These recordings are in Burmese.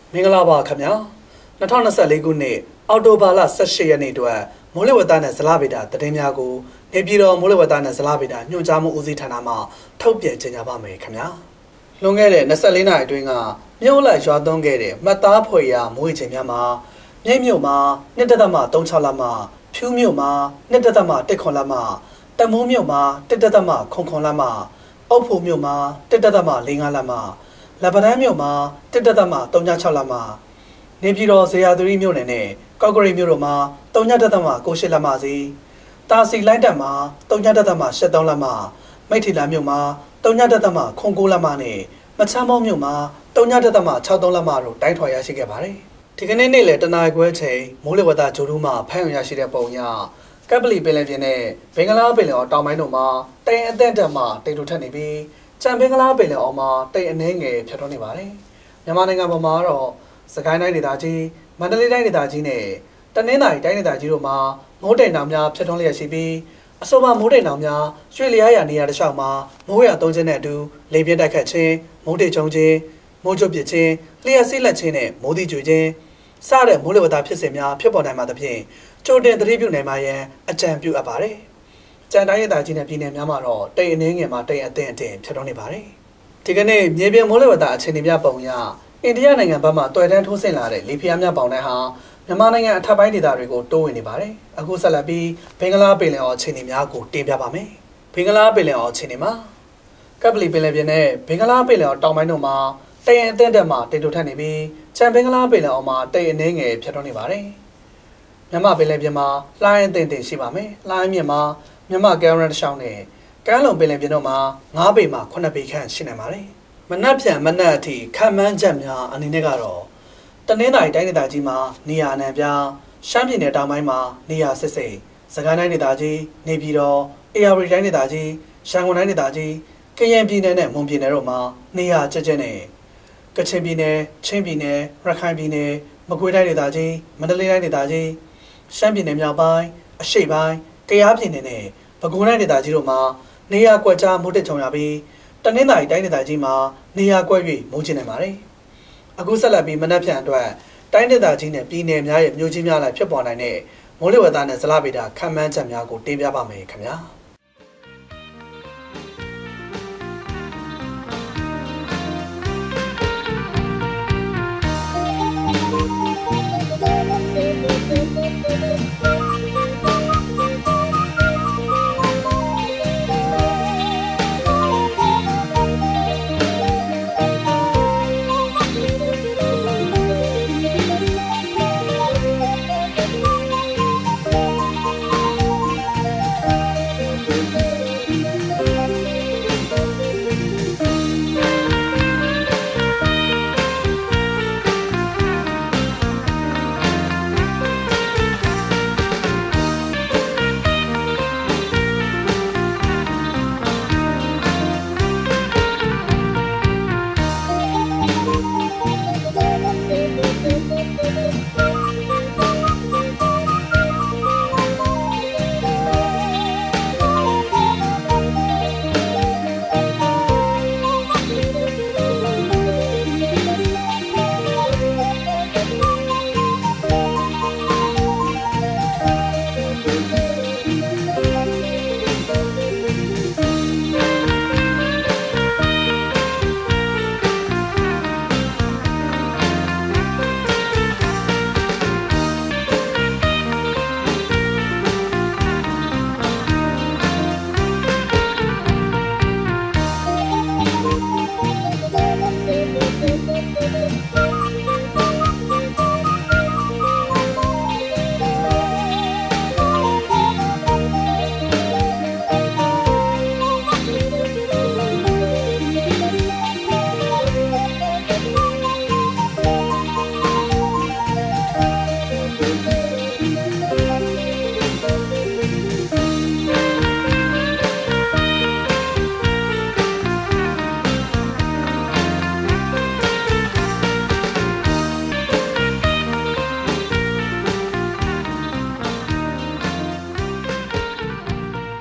မင်္ဂလာပါခင်ဗျာ2024ခုနှစ်အောက်တိုဘာလ18ရက်နေ့အတွက်မိုးလေဝသနဲ့ဇလဗေဒသတင်းများကိုနေပြည်တော်မိုးလေဝသနဲ့ဇလဗေဒညွှန်ကြားမှုဦးစီးဌာနမှထုတ်ပြန်ကြေညာပါမယ်ခင်ဗျာလွန်ခဲ့တဲ့24နာရီအတွင်းကမြို့လိုက်ရွာသွန်းခဲ့တဲ့မှတ်သားဖွယ်ရာမိုးရေချိန်များမှာမြိတ်မြို့မှာ1.36လက်မှဖြူးမြို့မှာ1.1လက်မှတမူးမြို့မှာ1.9လက်မှအုတ်ဖိုမြို့မှာ1.45လက်မှလက်ပံတန်းမြို့မှာ1.36လက်မှနေပြည်တော်ဇေယျသီရိမြို့နယ်နဲ့ကော့ကရိတ်မြို့တို့မှာ3.98လက်မှစီတာစီလိုင်းတက်မှာ3.83လက်မှမိထ္ထီလာမြို့မှာ3.09လက်မှနဲ့မချမ်းမောမြို့မှာ3.63လက်မှတို့တိုင်းထွာရရှိခဲ့ပါတယ်ဒီကနေ့နေ့လယ်တနာရီခွဲချိန်မိုးလေဝသဂျိုဒူးမှဖမ်းရရှိတဲ့ပုံရကပ်ပလီပင်လယ်ပြင်နဲ့ဘင်္ဂလားပင်လယ်အော်တောင်ပိုင်းတို့မှာတိမ်အသင့်တက်မှတိမ်တို့ထက်နေပြီးကြံဘင်္ဂလားပင်လယ်အော်မှာတိမ်အနှဲငယ်ဖြတ်ထွန်းနေပါတယ်မြန်မာနိုင်ငံပေါ်မှာတော့စကိုင်းတိုင်းဒေသကြီးမန္တလေးတိုင်းဒေသကြီးနဲ့တနင်္သာရီတိုင်းဒေသကြီးတို့မှာမိုးတိမ်တောင်များဖြတ်ထွန်းလျက်ရှိပြီးအဆိုပါမိုးတိမ်တောင်များရွှေလျားရနေရာတစ်လျှောက်မှာမိုးရသုံးခြင်းနဲ့အတူလေပြင်းတိုက်ခတ်ခြင်းမိုးတိမ်ချုံခြင်းမိုးကြိုးပစ်ခြင်းလျှက်စီးလက်ခြင်းနဲ့မိုးတိကျွေခြင်းစတဲ့မိုးလေဝသဖြစ်စဉ်များဖြစ်ပေါ်နိုင်မှာသဖြင့်ကြိုတင်သတိပြုနိုင်မှာရန်အကြံပြုအပ်ပါတယ်။ကြံတိုင်းဒေသကြီးနဲ့ပြည်နယ်များမှာတော့တိမ်အနှင်းငယ်မှာတိမ်အသင့်ဖြတ်ထွန်းနေပါတယ်။ဒီကနေ့မြေပြင်မိုးလေဝသအခြေအနေများပုံရအိန္ဒိယနိုင်ငံဘက်မှတွယ်တန်းထိုးဆင်းလာတဲ့လေဖိအားများပေါင်တဲ့ဟာမြန်မာနိုင်ငံအထက်ပိုင်းဒေသတွေကိုတိုးဝင်နေပါတယ်။အခုဆက်လက်ပြီးဘင်္ဂလားပင်လယ်အော်အခြေအနေများကိုတင်ပြပါမယ်။ဘင်္ဂလားပင်လယ်အော်အခြေအနေမှာကပ်ပလီပင်လယ်ပြင်နဲ့ဘင်္ဂလားပင်လယ်အော်တောင်ပိုင်းတို့မှာတိမ်အသင့်တက်မှတိမ်တို့ထက်နေပြီးချန်ဘင်္ဂလားပင်လယ်အော်မှာတိမ်အနှင်းငယ်ဖြတ်ထွန်းနေပါတယ်။မြန်မာပင်လယ်ပြင်မှာလှိုင်းအသင့်ရှိပါမယ်။လှိုင်းမြင့်မှာမြန်မာကမ်းရိုးတန်းတစ်လျှောက်နဲ့ကမ်းလွန်ပင်လယ်ပြင်တို့မှာ9ပေမှ9ပေခန့်ရှိနိုင်ပါတယ်။မနက်ဖြန်မနက်အထိခံမှန်းချက်များအနေနဲ့ကတော့တနင်္သာရီတိုင်းဒေသကြီးမှာနေရာအနှံ့ပြားရှမ်းပြည်နယ်တောင်ပိုင်းမှာနေရာစစ်စိတ်စကိုင်းတိုင်းဒေသကြီးနေပြည်တော်အေရဝတီတိုင်းဒေသကြီးရန်ကုန်တိုင်းဒေသကြီးကရင်ပြည်နယ်နဲ့မွန်ပြည်နယ်တို့မှာနေရာကျကျနဲ့ကချင်ပြည်နယ်ချင်းပြည်နယ်ရခိုင်ပြည်နယ်မကွေးတိုင်းဒေသကြီးမန္တလေးတိုင်းဒေသကြီးရှမ်းပြည်နယ်မြောက်ပိုင်းအရှေ့ပိုင်းကယားပြည်နယ်နဲ့ပဲခူးတိုင်းဒေသကြီးတို့မှာနေရာကွက်ကြားမိုးတက်ချုံရပြီးတနင်္သာရီတိုင်းဒေသကြီးမှာနေရာကွက်၍မိုးချနိုင်ပါတယ်။အခုဆက်လက်ပြီးမနက်ဖြန်အတွက်တိုင်းဒေသကြီးနဲ့ပြည်နယ်များရဲ့မြို့ကြီးများလည်းဖြစ်ပေါ်နိုင်တဲ့မိုးလေဝသနဲ့ဇလဗေဒခန့်မှန်းချက်များကိုတင်ပြပါမယ်ခင်ဗျာ။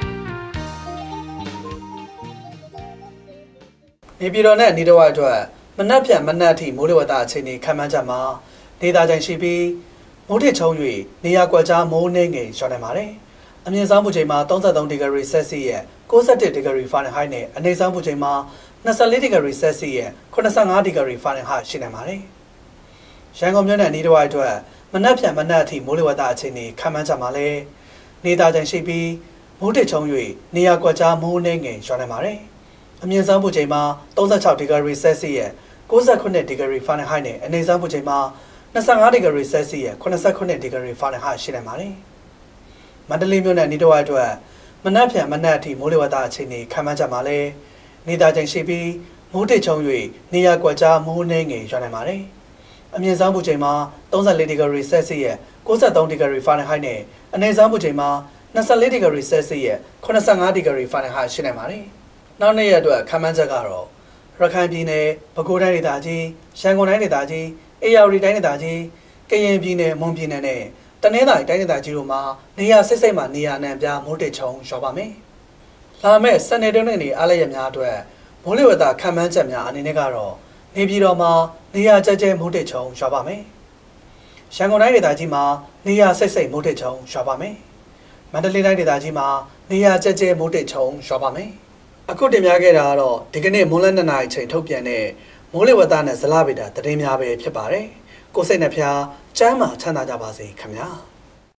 နေပြည်တော်နဲ့နေတော်အတွက်မနက်ဖြန်မနက်အထိမိုးလေဝသအခြေအနေခန့်မှန်းချက်မှာနေသားချိန်ရှိပြီးမိုးထစ်ချုံ၍နေရာကွက်ကြားမိုးနှင်းငယ်ရွာနိုင်ပါတယ်။အမြင့်ဆုံးပူချိန်မှာ33ဒီဂရီဆယ်စီယပ်61ဒီဂရီဖာရင်ဟိုက်နဲ့အနိမ့်ဆုံးပူချိန်မှာ24ဒီဂရီဆယ်စီယပ်85ဒီဂရီဖာရင်ဟိုက်ရှိနိုင်ပါတယ်။ရန်ကုန်မြို့နယ်နေတစ်ဝိုက်အတွက်မနက်ဖြန်မနက်အထိမိုးလေဝသအခြေအနေခန့်မှန်းချက်မှာလည်းနေသားချိန်ရှိပြီးမိုးထစ်ချုံ၍နေရာကွက်ကြားမိုးနှင်းငယ်ရွာနိုင်ပါတယ်။အမြင့်ဆုံးပူချိန်မှာ36ဒီဂရီဆယ်စီယပ်69ဒီဂရီဖာရင်ဟိုက်နဲ့အနိမ့်ဆုံးပူချိန်မှာ25ဒီဂရီဆယ်စီယပ်89ဒီဂရီဖာရင်ဟိုက်ရှိနိုင်ပါတယ်။မန္တလေးမြို့နယ်နေတစ်ဝိုက်အတွက်မနက်ဖြန်မနက်အထိမိုးလေဝသအခြေအနေခန့်မှန်းချက်မှာလည်းနေသားချိန်ရှိပြီးမိုးထစ်ချုံ၍နေရာကွက်ကြားမိုးနှင်းငယ်ရွာနိုင်ပါတယ်။အမြင့်ဆုံးပူချိန်မှာ34ဒီဂရီဆယ်စီယပ်63ဒီဂရီဖာရင်ဟိုက်နဲ့အနိမ့်ဆုံးပူချိန်မှာ24ဒီဂရီဆယ်စီယပ်85ဒီဂရီဖာရင်ဟိုက်ရှိနိုင်ပါတယ်။နောက်နေ့ရက်အတွက်ခန့်မှန်းချက်ကတော့ရခိုင်ပြည်နယ်၊ပဲခူးတိုင်းဒေသကြီး၊ရန်ကုန်တိုင်းဒေသကြီး၊အေရဝတီတိုင်းဒေသကြီး၊ကရင်ပြည်နယ်၊မွန်ပြည်နယ်နဲ့တနင်္သာရီတိုင်းဒေသကြီးတို့မှာနေရာစိတ်စိတ်မှနေရာအနှံ့ပြားမိုးတစ်ချုံရွာပါမယ်။လာမယ့်စနေတုန်းနေ့အားလရက်များအတွက်မိုးလေဝသခန့်မှန်းချက်များအနေနဲ့ကတော့နေပြည်တော်မှာနေရာကျကျမိုးတစ်ချုံရွာပါမယ်။ရန်ကုန်တိုင်းဒေသကြီးမှာနေရာစိတ်စိတ်မိုးတစ်ချုံရွာပါမယ်။မန္တလေးတိုင်းဒေသကြီးမှာနေရာကျကျမိုးတစ်ချုံရွာပါမယ်။အခုတင်ပြခဲ့တာကတော့ဒီကနေ့မွန်းလယ်2နာရီချိန်ထုတ်ပြန်တဲ့မိုးလေဝသနဲ့ဇလဗေဒသတင်းများပဲဖြစ်ပါတယ်။ကိုယ်စိတ်နှဖျားကျမ်းမာချမ်းသာကြပါစေခင်ဗျာ။